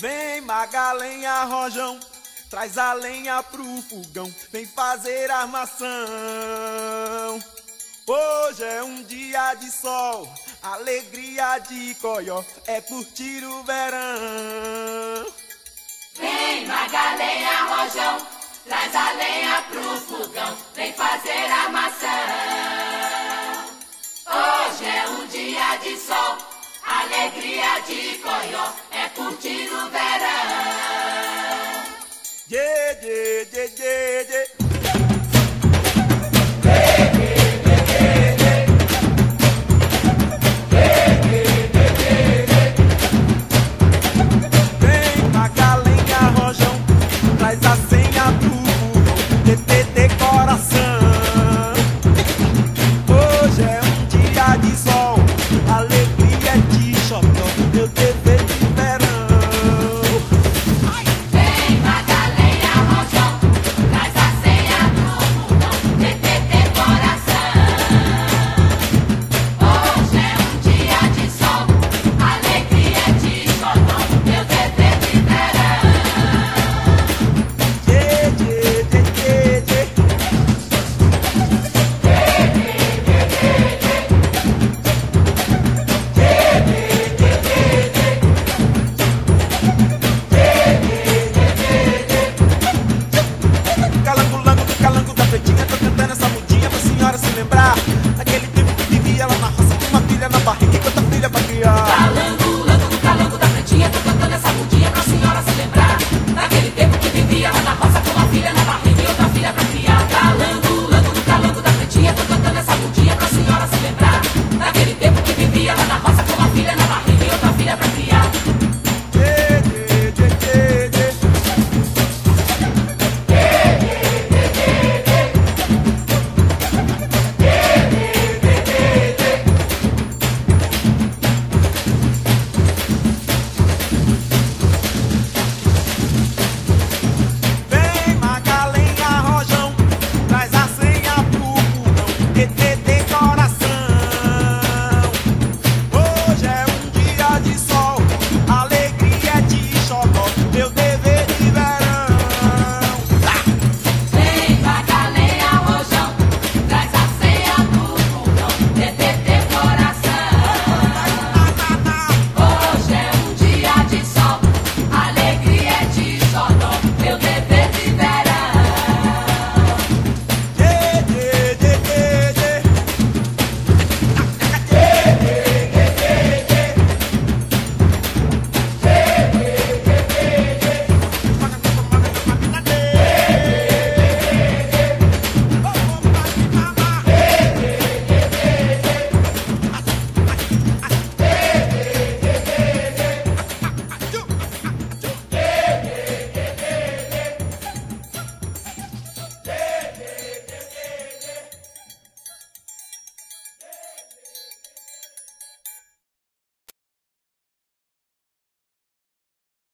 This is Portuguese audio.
Vem Magalenha, Rojão, traz a lenha pro fogão, vem fazer armação. Hoje é um dia de sol, alegria de Coió, é curtir o verão. Vem Magalenha, Rojão, traz a lenha pro fogão, vem fazer armação. Hoje é um dia de sol, alegria de Coió, é curtir o verão. Dê, dê, dê, dê.